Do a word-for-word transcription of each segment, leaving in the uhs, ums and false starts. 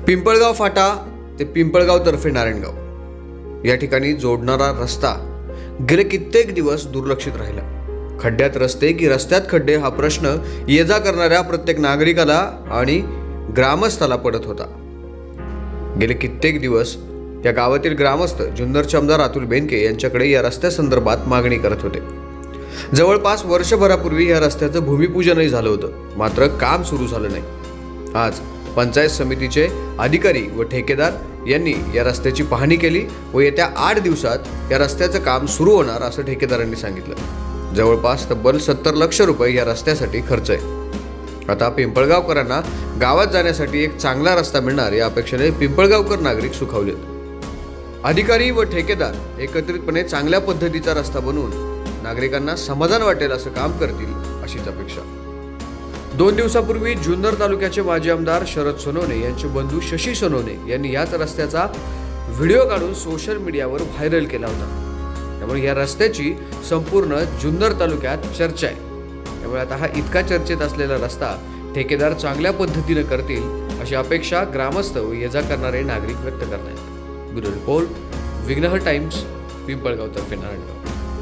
पिंपळगाव फाटा ते पिंपळगाव तर्फे नारायणगाव या ठिकाणी जोडणारा रस्ता गेले कित्येक दिवस दुर्लक्षित राहिला. खड्ड्यात रस्ते की रस्त्यात खड्डे हा प्रश्न ये जा करणाऱ्या प्रत्येक नागरिकाला आणि ग्रामस्थाला पडत होता. गेले कित्येक दिवस या गावातील ग्रामस्थ जुन्नरचे आमदार अतुल बेनके यांच्याकडे या रस्त्यासंदर्भात मागणी करत होते. जवळपास वर्षभरापूर्वी या रस्त्याचं भूमिपूजनही झालं होतं, मात्र काम सुरू झालं नाही. आज पंचायत समितीचे अधिकारी व ठेकेदार यांनी या रस्त्याची पाहणी केली व येत्या आठ दिवसात या रस्त्याचं काम सुरू होणार असं ठेकेदारांनी सांगितलं. जवळपास तब्बल सत्तर लक्ष रुपये या रस्त्यासाठी खर्च आहे. आता पिंपळगावकरांना गावात जाण्यासाठी एक चांगला रस्ता मिळणार या अपेक्षेने पिंपळगावकर नागरिक सुखावलेत. अधिकारी व ठेकेदार एकत्रितपणे चांगल्या पद्धतीचा रस्ता बनवून नागरिकांना समाधान वाटेल असं काम करतील अशीच अपेक्षा. दोन दिवसापूर्वी जुन्नर तालुक्याचे माजी आमदार शरद सोनवणे यांचे बंधू शशी सोनवणे यांनी याच रस्त्याचा व्हिडिओ काढून सोशल मीडियावर व्हायरल केला होता. त्यामुळे या रस्त्याची संपूर्ण जुन्नर तालुक्यात चर्चा आहे. त्यामुळे आता हा इतका चर्चेत असलेला रस्ता ठेकेदार चांगल्या पद्धतीने करतील अशी अपेक्षा ग्रामस्थ व ये जा करणारे नागरिक व्यक्त करत आहेत. Bureau report, Vighnahar Times, Pimpalgaon तर्फे नारायणगाव.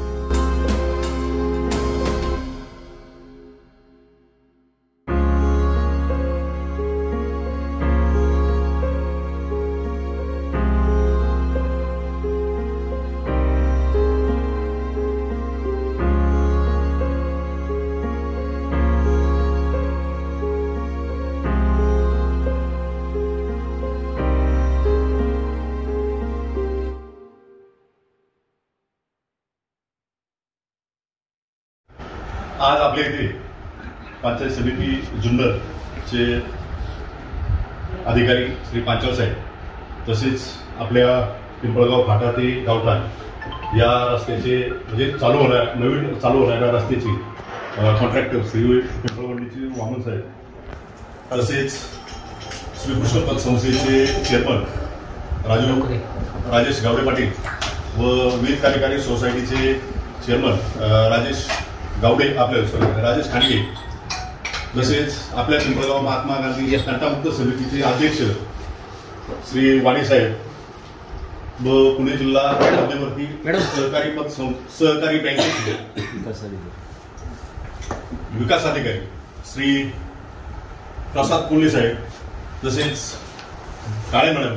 आज आपल्या इथे पंचायत समिती जुन्नरचे अधिकारी श्री पांचाल साहेब तसेच आपल्या पिंपळगाव फाटा ते गावठाण या रस्त्याचे म्हणजे चालू होणार नवीन चालू होणाऱ्या रस्त्याची कॉन्ट्रॅक्टर श्री पिंपळवंडीचे वामन साहेब तसेच श्रीकृष्ण पत संस्थेचे चेअरमन राजू राजेश गावडे पाटील व विविध कार्यकारी सोसायटीचे चेअरमन राजेश गावडे आपल्या राजेश खांडगे तसेच आपल्या पिंपळगाव महात्मा गांधी या तंटामुक्त समितीचे अध्यक्ष श्री वाणी साहेब व पुणे जिल्हा मध्यवर्ती सहकारी पद सहकारी बँकेचे विकास अधिकारी श्री प्रसाद कोल्हे साहेब तसेच काळे मॅडम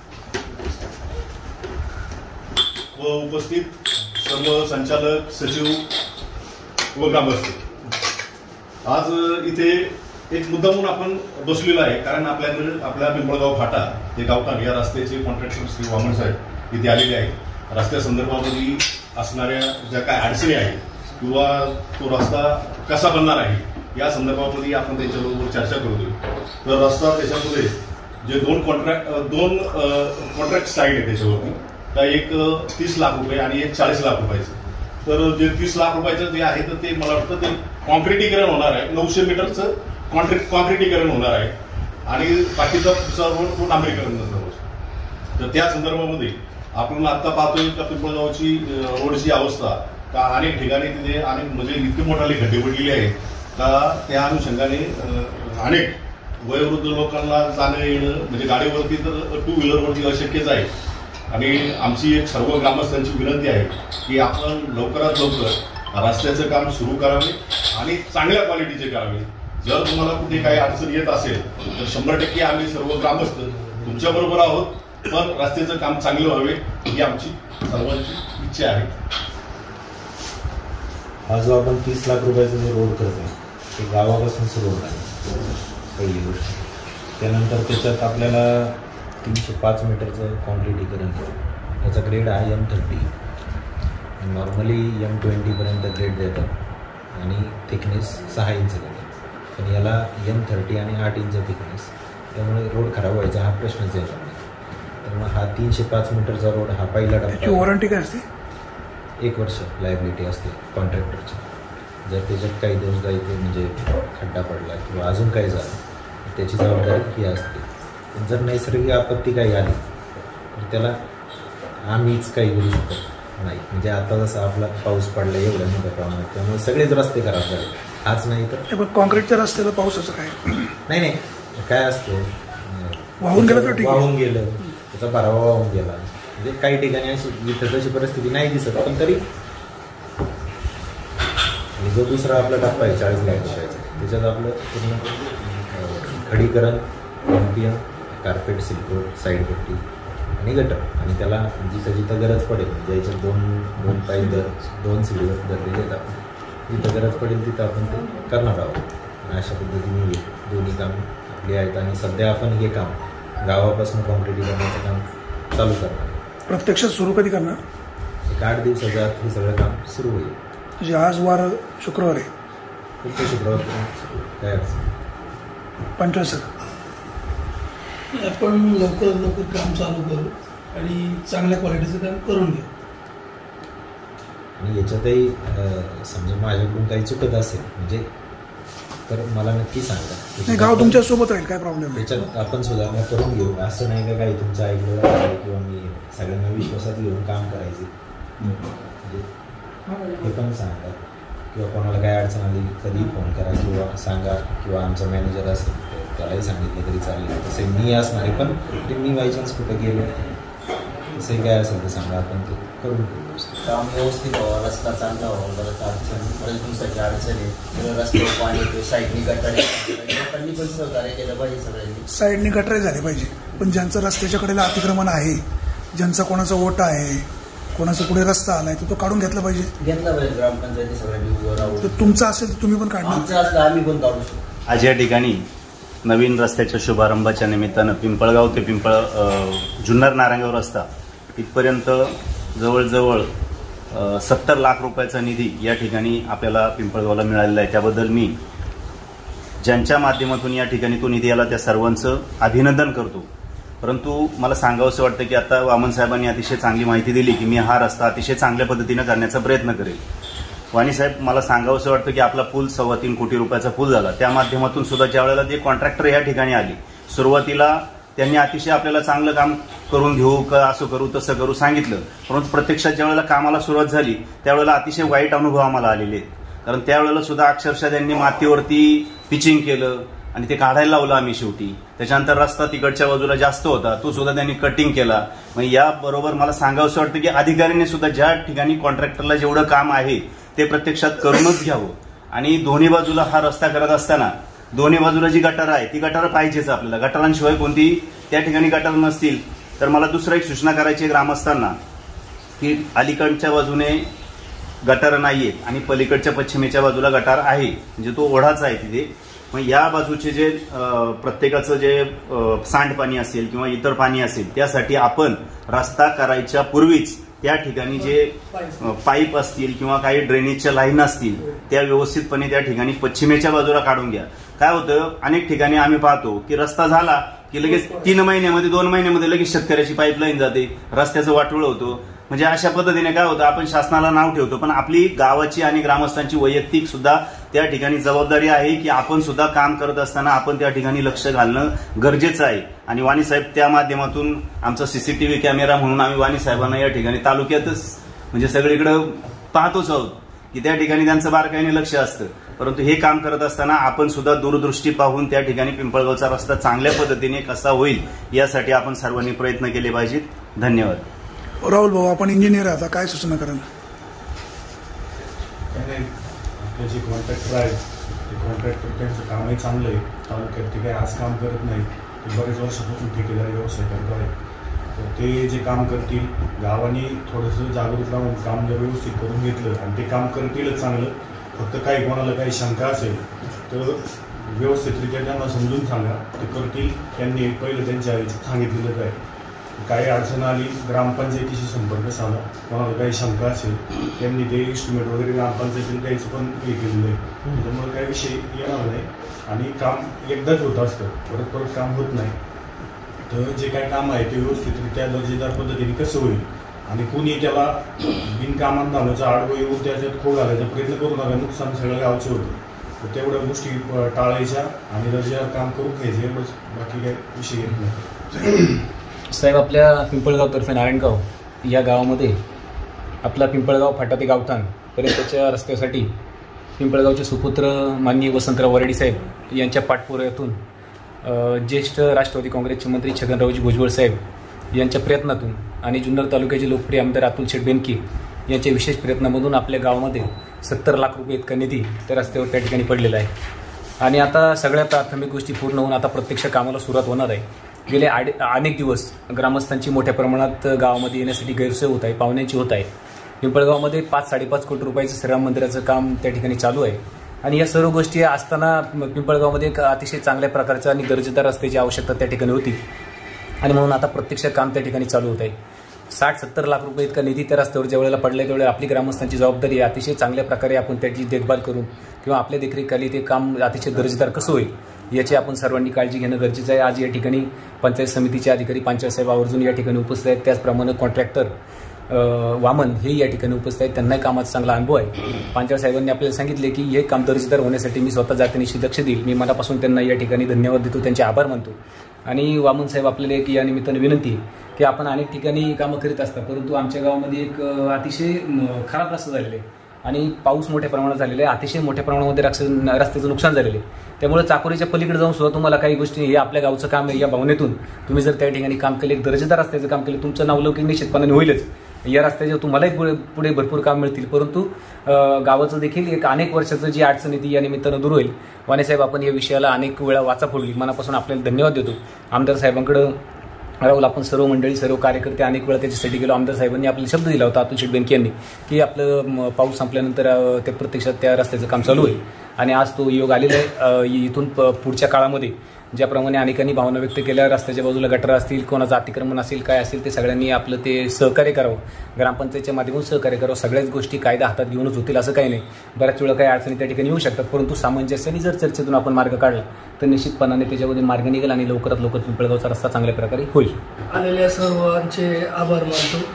व उपस्थित सर्व संचालक सचिव व ग्रामस्थ. आज इथे एक मुद्दा म्हणून आपण बसलेलो आहे, कारण आपल्याकडे आपल्या पिंपळगाव फाटा ते गावठाण या रस्त्याचे कॉन्ट्रॅक्टर श्री वामन साहेब इथे आलेले आहेत. रस्त्या संदर्भामध्ये असणाऱ्या ज्या काय अडचणी आहेत किंवा तो रस्ता कसा बनणार आहे या संदर्भामध्ये आपण त्यांच्याबरोबर चर्चा करतोय. तर रस्ता त्याच्यामध्ये जे दोन कॉन्ट्रॅक्ट दोन कॉन्ट्रॅक्ट साईड आहे त्याच्यावरती, त्या एक तीस लाख रुपये आणि एक चाळीस लाख रुपयाचं. तर जे तीस लाख रुपयाचं जे आहे तर ते मला वाटतं ते कॉन्क्रिटीकरण होणार आहे, नऊशे मीटरचं कॉन्क्रीट कॉन्क्रिटीकरण होणार आहे आणि बाकीचं सर्व डांबरीकरण सर्व. तर त्या संदर्भामध्ये आपण आता पाहतोय का पिंपळगावची रोडची अवस्था का अनेक ठिकाणी तिथे अनेक म्हणजे इतके मोठाले खड्डे पडलेले आहेत का त्या अनुषंगाने अनेक वयोवृद्ध लोकांना जाणं येणं म्हणजे गाडीवरती तर टू व्हीलरवरती अशक्यच आहे. आणि आमची एक सर्व ग्रामस्थांची विनंती आहे की आपण लवकरात लवकर रस्त्याचं काम सुरू करावे आणि चांगल्या क्वालिटीचे करावे. जर तुम्हाला कुठे काही अडचण येत असेल तर शंभर टक्के आम्ही सर्व ग्रामस्थ तुमच्याबरोबर आहोत, पण रस्त्याचं काम चांगलं व्हावे ही आमची सर्वांची इच्छा आहे. हा जो आपण तीस लाख रुपयाचा जो रोड करतोय ते गावापासून सुरू होत आहे पहिली गोष्ट. त्यानंतर त्याच्यात आपल्याला तीनशे पाच मीटरचं कॉन्क्रिटीकरण करून त्याचा ग्रेड आहे एम थर्टी. नॉर्मली एम ट्वेंटीपर्यंत ग्रेड देतात आणि थिकनेस सहा इंच देतात, पण याला एम थर्टी आणि आठ इंच थिकनेस, त्यामुळे रोड खराब व्हायचा हा प्रश्नच येणार नाही. त्यामुळे हा तीनशे पाच मीटरचा रोड हा पहिला टप्पा. वॉरंटी काय असते? एक वर्ष लायबिलिटी असते कॉन्ट्रॅक्टरची. जर त्याच्यात काही दोष जायचे म्हणजे खड्डा पडला किंवा अजून काही झालं त्याची जबाबदारी ही असते. जर नैसर्गिक आपत्ती काही आली तर त्याला आम्हीच काही करू शकत नाही. म्हणजे आता जसं आपला पाऊस पडला एवढ्या मोठ्या प्रमाणात, त्यामुळे सगळेच रस्ते खराब झाले. हाच नाही तर कॉन्क्रीटच्या रस्त्याला पावसाचं काय नाही नाही काय असतं वाहून गेलं तर ठीक आहे. वाहून गेलं, त्याचा भरावा वाहून गेला. म्हणजे काही ठिकाणी अशी जिथं तशी परिस्थिती नाही दिसत, पण तरी जो दुसरा आपला टप्पा आहे चाळीस लाख रुपयाचा, त्याच्यात आपलं पूर्ण खडीकरण, पंपिंग, कार्पेट, सिल्कोट, साईड पट्टी आणि गटर, आणि त्याला जिथं जिथं गरज पडेल, म्हणजे याच्यात दोन दोन पाईप दर दोन सिडीवर धरलेले आहेत आपण, जिथं गरज पडेल तिथं आपण ते करणार आहोत. आणि अशा पद्धतीने हे दोन्ही काम आपले आहेत. आणि सध्या आपण हे काम गावापासून कॉन्क्रिटीकरणाचं काम चालू करणार. प्रत्यक्षात सुरू कधी करणार? एक आठ दिवसाच्या आत हे सगळं काम सुरू होईल. म्हणजे आज वार शुक्रवार आहे, फक्त शुक्रवार काय अडचण. पंचवीस आपण लवकर लवकर काम चालू करू आणि चांगल्या क्वालिटीचं काम करून घेऊ. आणि याच्यातही समजा माझ्याकडून काही चुकत असेल म्हणजे तर मला नक्की सांगा. नाही, गाव तुमच्या सोबत राहील, काय प्रॉब्लेम नाही. त्याच्यात आपण सुधारणा करून घेऊ. असं नाही का काही तुमचं ऐकलं आहे किंवा मी सगळ्यांना विश्वासात घेऊन काम करायचे. म्हणजे हे पण सांगा किंवा कोणाला काय अडचण आली कधी फोन करा किंवा सांगा, किंवा आमचा मॅनेजर असेल तर त्यालाही सांगितलं तरी चालेल. तसे मी असणार आहे, पण ते मी बाय चान्स कुठं गेलो तसंही काय असेल तर सांगा, आपण ते करून घेऊ. काम व्यवस्थित व्हावं, रस्ता चांगला व्हावा, बरंच अडचण बरेच दिवसाची अडचण आहे. सगळं रस्त्यावर पाणी येते, साईडनी गटारी लोकांनी पण सहकार्य केलं पाहिजे सगळ्यांनी. साईडनी गटारी झाले पाहिजे, पण ज्यांचं रस्त्याच्या कडेला अतिक्रमण आहे, ज्यांचा कोणाचा ओटा आहे, कोणाचा पुढे रस्ता आलाय तर तो काढून घेतला पाहिजे. घेतला पाहिजे ग्रामपंचायती सगळ्यांनी उभं राहून. तर तुमचं असेल तर तुम्ही पण काढणार. आमचं असलं आम्ही पण काढू शकतो. आज या ठिकाणी नवीन रस्त्याच्या शुभारंभाच्या निमित्तानं पिंपळगाव ते पिंपळ जुन्नर नारायणगाव रस्ता इथपर्यंत जवळजवळ सत्तर लाख रुपयाचा निधी या ठिकाणी आपल्याला पिंपळगावला मिळालेला आहे. त्याबद्दल मी ज्यांच्या माध्यमातून या ठिकाणी तो निधी आला त्या सर्वांचं अभिनंदन करतो. परंतु मला सांगावंसं वाटतं की आता वामन साहेबांनी अतिशय चांगली माहिती दिली की मी हा रस्ता अतिशय चांगल्या पद्धतीनं करण्याचा प्रयत्न करेल. वाणी साहेब, मला सांगावंसं वाटतं की आपला पूल सव्वा तीन कोटी रुपयाचा पूल झाला. त्या माध्यमातून सुद्धा ज्या वेळेला जे कॉन्ट्रॅक्टर या ठिकाणी आले, सुरुवातीला त्यांनी अतिशय आपल्याला चांगलं काम करून घेऊ का असं करू तसं करू सांगितलं. परंतु प्रत्यक्षात ज्या वेळेला कामाला सुरुवात झाली त्यावेळेला अतिशय वाईट अनुभव आम्हाला आलेले आहेत. कारण त्यावेळेला सुद्धा अक्षरशः त्यांनी मातीवरती पिचिंग केलं आणि ते काढायला लावलं आम्ही शेवटी. त्याच्यानंतर रस्ता तिकडच्या बाजूला जास्त होता, तो सुद्धा त्यांनी कटिंग केला. मग याबरोबर मला सांगावंसं वाटतं की अधिकाऱ्यांनी सुद्धा ज्या ठिकाणी कॉन्ट्रॅक्टरला जेवढं काम आहे ते प्रत्यक्षात करूनच घ्यावं. आणि दोन्ही बाजूला हा रस्ता करत असताना दोन्ही बाजूला जी गटारं आहे ती गटारं पाहिजेच आपल्याला. गटारांशिवाय कोणती त्या ठिकाणी गटार नसतील तर मला दुसरं एक सूचना करायची ग्रामस्थांना की अलीकडच्या बाजूने गटारं नाहीयेत आणि पलीकडच्या पश्चिमेच्या बाजूला गटार आहे, म्हणजे तो ओढाच आहे तिथे. मग या बाजूचे जे प्रत्येकाचं जे सांडपाणी असेल किंवा इतर पाणी असेल त्यासाठी आपण रस्ता करायच्या पूर्वीच त्या ठिकाणी जे पाईप असतील किंवा काही ड्रेनेजच्या लाईन असतील त्या व्यवस्थितपणे त्या ठिकाणी पश्चिमेच्या बाजूला काढून घ्या. काय होतं, अनेक ठिकाणी आम्ही पाहतो की रस्ता झाला की लगेच तीन महिन्यामध्ये दोन महिन्यामध्ये लगेच शेतकऱ्याची पाईपलाईन जाते, रस्त्याचं वाटोळं होतं. म्हणजे अशा पद्धतीने काय होतं, आपण शासनाला नाव ठेवतो पण आपली गावाची आणि ग्रामस्थांची वैयक्तिक सुद्धा त्या ठिकाणी जबाबदारी आहे की आपण सुद्धा काम करत असताना आपण त्या ठिकाणी लक्ष घालणं गरजेचं आहे. आणि वाणी साहेब त्या माध्यमातून आमचा सीसीटीव्ही कॅमेरा म्हणून आम्ही वाणी साहेबांना या ठिकाणी तालुक्यातच म्हणजे सगळीकडे पाहतोच आहोत की त्या ठिकाणी त्यांचं बारकाईने लक्ष असतं. परंतु हे काम करत असताना आपण सुद्धा दूरदृष्टी पाहून त्या ठिकाणी पिंपळगावचा रस्ता चांगल्या पद्धतीने कसा होईल यासाठी आपण सर्वांनी प्रयत्न केले पाहिजेत. धन्यवाद. राहुल भाऊ, आपण इंजिनियर आता काय सूचना कराल? आपले जे कॉन्ट्रॅक्टर आहेत ते कॉन्ट्रॅक्टर त्यांचं कामही चांगलं आहे. तालुक्यात ते काही आज काम करत नाही, ते बरेच वर्षापासून ठेकेदारी व्यवसाय करत आहे. तर ते जे काम करतील गावाने थोडंसं जागरूक राहून काम जर व्यवस्थित करून घेतलं आणि ते काम करतीलच चांगलं. फक्त काही कोणाला काही शंका असेल तर व्यवस्थितरित्या त्यांना समजून सांगा, ते करतील. त्यांनी पहिलं त्यांच्या सांगितलेलं काय काही अडचण आली ग्रामपंचायतीशी संपर्क साधा. कोणाला काही शंका असेल त्यांनी ते इस्टिमेट वगैरे ग्रामपंचायतीने द्यायचं पण हे केलेलं आहे. त्याच्यामुळे काही विषय येणार नाही आणि काम एकदाच होत असतं, परत परत काम होत नाही. तर जे काही काम आहे ते व्यवस्थितरित्या दर्जेदार पद्धतीने कसं होईल आणि कुणी त्याला बिनकामात धावण्याचा आडवं येऊन त्याच्यात खो घालायचा प्रयत्न करू नका. नुकसान सगळं गावचं होतं. तर तेवढ्या गोष्टी टाळायच्या आणि दर्जेदार काम करून घ्यायचे, एवढंच. बाकी काही विषय येत नाही. साहेब, आपल्या पिंपळगावतर्फे नारायणगाव या गावामध्ये आपला पिंपळगाव फाटा ते गावठाण पर्यंतच्या रस्त्यासाठी पिंपळगावचे सुपुत्र माननीय वसंतराव वरडी साहेब यांच्या पाठपुराव्यातून अ, ज्येष्ठ राष्ट्रवादी काँग्रेसचे मंत्री छगनरावजी भुजबळ साहेब यांच्या प्रयत्नातून आणि जुन्नर तालुक्याचे लोकप्रिय आमदार अतुल शेठ बेनके यांच्या विशेष प्रयत्नामधून आपल्या गावामध्ये सत्तर लाख रुपये इतका निधी त्या रस्त्यावर त्या ठिकाणी पडलेला आहे आणि आता सगळ्या प्राथमिक गोष्टी पूर्ण होऊन आता प्रत्यक्ष कामाला सुरुवात होणार आहे. गेले आडे अनेक दिवस ग्रामस्थांची मोठ्या प्रमाणात गावामध्ये येण्यासाठी गैरसोय होत आहे, पाहुण्यांची होत आहे. पिंपळगावमध्ये पाच साडेपाच कोटी रुपयाचं श्रीराम मंदिराचं काम त्या ठिकाणी चालू आहे आणि या सर्व गोष्टी असताना पिंपळगावमध्ये एक अतिशय चांगल्या प्रकारच्या आणि दर्जेदार रस्त्याची आवश्यकता त्या ठिकाणी होती आणि म्हणून आता प्रत्यक्ष काम त्या ठिकाणी चालू होत आहे. साठ सत्तर लाख रुपये इतका निधी त्या रस्त्यावर ज्या वेळेला पडला त्यावेळेला आपली ग्रामस्थांची जबाबदारी आहे अतिशय चांगल्या प्रकारे आपण त्याची देखभाल करून किंवा आपल्या देखरेखीखाली ते काम अतिशय दर्जेदार कसं होईल याची आपण सर्वांनी काळजी घेणं गरजेचं आहे. आज या ठिकाणी पंचायत समितीचे अधिकारी पंचायत साहेब आवर्जून या ठिकाणी उपस्थित आहेत. त्याचप्रमाणे कॉन्ट्रॅक्टर वामन हे या ठिकाणी उपस्थित आहेत. त्यांनाही कामाचा चांगला अनुभव आहे. पंचायत साहेबांनी आपल्याला सांगितले की हे काम दर्जेदार होण्यासाठी मी स्वतः जातीनिशी लक्ष देईल. मी मनापासून त्यांना या ठिकाणी धन्यवाद देतो, त्यांचे आभार मानतो. आणि वामन साहेब आपल्याला एक या निमित्तानं विनंती आहे की आपण अनेक ठिकाणी कामं करीत असतात परंतु आमच्या गावामध्ये एक अतिशय खराब रस्ता झालेला आहे आणि पाऊस मोठ्या प्रमाणात झालेला आहे. अतिशय मोठ्या प्रमाणामध्ये रस्त्याचं नुकसान झालेलं आहे. त्यामुळे चाकोरीच्या पलीकडे जाऊन सुद्धा तुम्हाला काही गोष्टी हे आपल्या गावचं काम आहे या भावनेतून तुम्ही जर त्या ठिकाणी काम केले, एक दर्जेदार रस्त्याचं काम केलं, तुमचं नावलौकिक निश्चितपणाने होईलच. या रस्त्याचे तुम्हालाही पुढे पुढे भरपूर काम मिळतील परंतु गावाचं देखील एक अनेक वर्षाचं जी अडचण आहे ती या निमित्तानं दूर होईल. वाणेसाहेब आपण या विषयाला अनेक वेळा वाचा फोडली, मनापासून आपल्याला धन्यवाद देतो. आमदार साहेबांकडं राहुल आपण सर्व मंडळी सर्व कार्यकर्ते अनेक वेळा त्याच्यासाठी गेलो. आमदार साहेबांनी आपल्याला शब्द दिला होता अतुल शेठ बेनके यांनी की आपलं पाऊस संपल्यानंतर ते प्रत्यक्षात त्या रस्त्याचं काम चालू होईल आणि आज तो योग आलेला आहे. इथून पुढच्या काळामध्ये ज्याप्रमाणे अनेकांनी भावना व्यक्त केल्या, रस्त्याच्या बाजूला गटर असतील, कोणाचं अतिक्रमण असेल, काय असेल ते सगळ्यांनी आपलं ते सहकार्य करावं, ग्रामपंचायतच्या माध्यमातून सहकार्य करावं. सगळ्याच गोष्टी कायदा हातात घेऊनच होतील असं काही नाही. बऱ्याच वेळा काही अडचणी त्या ठिकाणी येऊ शकतात परंतु सामंजस्याने जर चर्चेतून आपण मार्ग काढला तर निश्चितपणाने त्याच्यामध्ये मार्ग निघेल आणि लवकरात लवकर पिंपळगावचा रस्ता चांगल्या प्रकारे होईल. आलेल्या सर्वांचे आभार मानतो.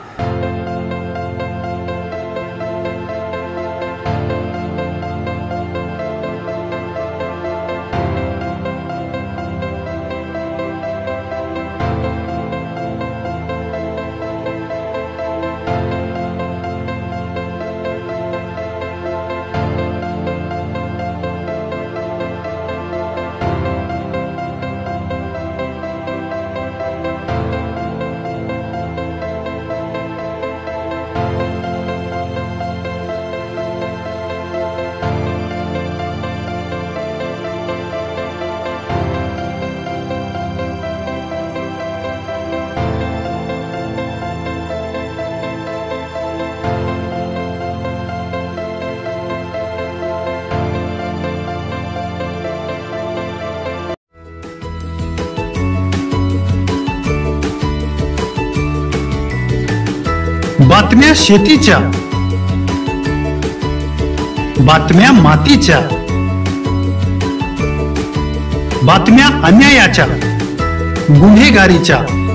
बातम्या शेतीच्या, बातम्या मातीच्या, बातम्या अन्यायाच्या, गुन्हेगारीच्या,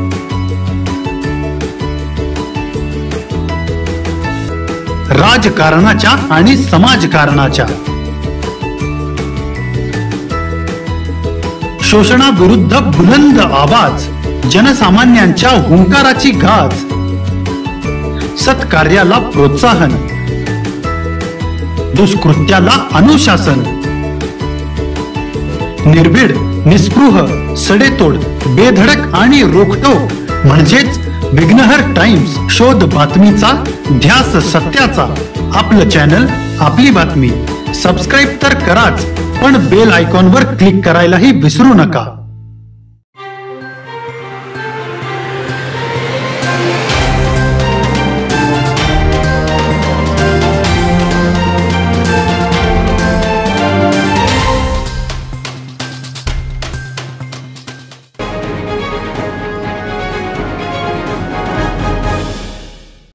राजकारणाच्या आणि समाजकारणाच्या, शोषणाविरुद्ध बुलंद आवाज, जनसामान्यांच्या हुंकाराची गाज, सत्कार्याला प्रोत्साहन, दुष्कृत्याला अनुशासन, निर्भीड, निस्पृह, सडेतोड, बेधडक आणि रोखटोक म्हणजेच विघ्नहर टाइम्स. शोध बातमीचा, ध्यास सत्याचा. आपलं चॅनल, आपली बातमी. सबस्क्राईब तर कराच पण बेल आयकॉनवर क्लिक करायलाही विसरू नका.